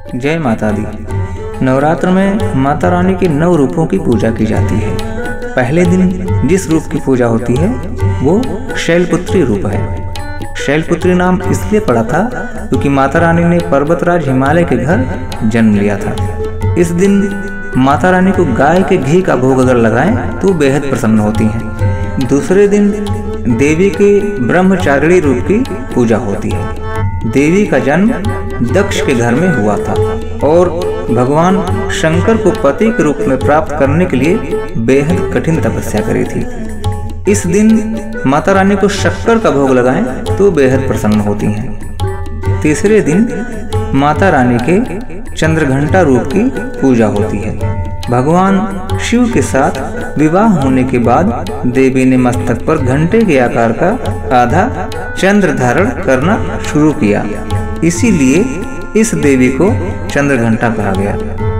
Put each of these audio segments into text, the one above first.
जय माता दी। नवरात्र में माता रानी के 9 रूपों की पूजा की जाती है। पहले दिन जिस रूप की पूजा होती है वो शैलपुत्री रूप है। शैलपुत्री नाम इसलिए पड़ा था क्योंकि माता रानी ने पर्वतराज हिमालय के घर जन्म लिया था। इस दिन माता रानी को गाय के घी का भोग अगर लगाएं तो बेहद प्रसन्न होती हैं। दूसरे दिन देवी के ब्रह्मचारिणी रूप की पूजा होती है। देवी का जन्म दक्ष के घर में हुआ था और भगवान शंकर को पति के रूप में प्राप्त करने के लिए बेहद कठिन तपस्या करी थी। इस दिन माता रानी को शक्कर का भोग लगाएं तो बेहद प्रसन्न होती हैं। तीसरे दिन माता रानी के चंद्रघंटा रूप की पूजा होती है। भगवान शिव के साथ विवाह होने के बाद देवी ने मस्तक पर घंटे के आकार का आधा चंद्र धारण करना शुरू किया, इसीलिए इस देवी को चंद्रघंटा कहा गया।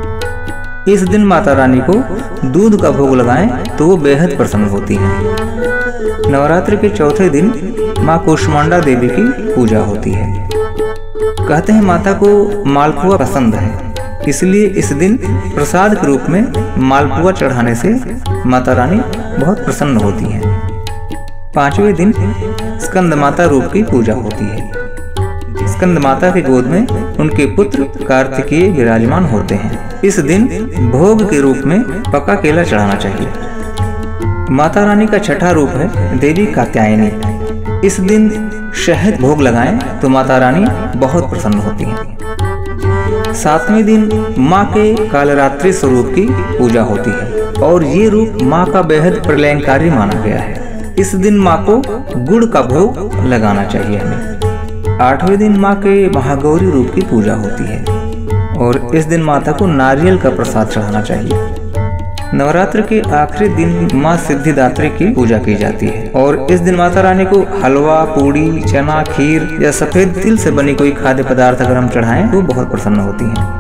इस दिन माता रानी को दूध का भोग लगाएं तो वो बेहद प्रसन्न होती हैं। नवरात्रि के चौथे दिन माँ कूष्मांडा देवी की पूजा होती है। कहते हैं माता को मालपुआ पसंद है, इसलिए इस दिन प्रसाद के रूप में मालपुआ चढ़ाने से माता रानी बहुत प्रसन्न होती हैं। पांचवें दिन स्कंद माता रूप की पूजा होती है। स्कंद माता की गोद में उनके पुत्र कार्तिकेय विराजमान होते हैं। इस दिन भोग के रूप में पका केला चढ़ाना चाहिए। माता रानी का छठा रूप है देवी कात्यायनी। इस दिन शहद भोग लगाएं तो माता रानी बहुत प्रसन्न होती हैं। 7वें दिन माँ के कालरात्रि स्वरूप की पूजा होती है और ये रूप माँ का बेहद प्रलयंकारी माना गया है। इस दिन माँ को गुड़ का भोग लगाना चाहिए हमें। 8वें दिन माँ के महागौरी रूप की पूजा होती है और इस दिन माता को नारियल का प्रसाद चढ़ाना चाहिए। नवरात्र के आखिरी दिन माँ सिद्धिदात्री की पूजा की जाती है और इस दिन माता रानी को हलवा, पूड़ी, चना, खीर या सफेद तिल से बनी कोई खाद्य पदार्थ अगर हम चढ़ाएं तो बहुत प्रसन्न होती हैं।